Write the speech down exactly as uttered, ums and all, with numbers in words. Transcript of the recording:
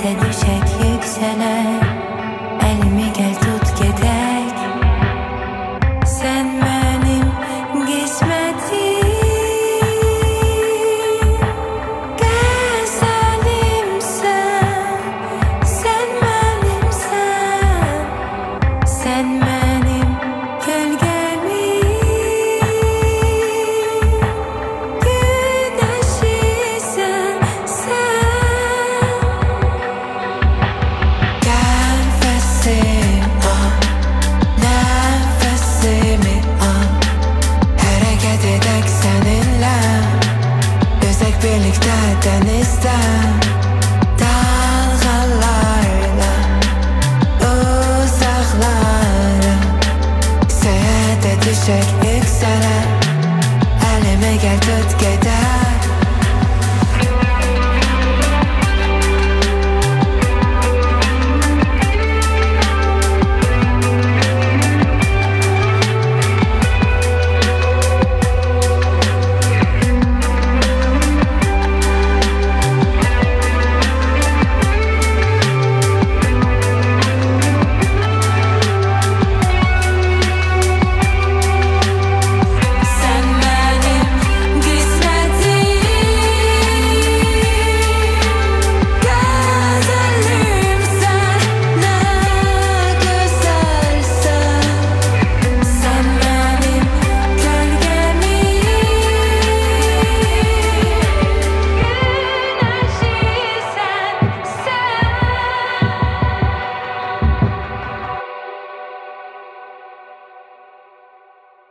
Birlikte düşek yükselek, elimi gel tut gedək. Sen benim qismətim, qəzəlimsən. Sen benimsən, sen benim gölgemin, güneşisən sen. Nefesim al, nefesimi al. Hareket edek seninle, yüzek birlikte denizde.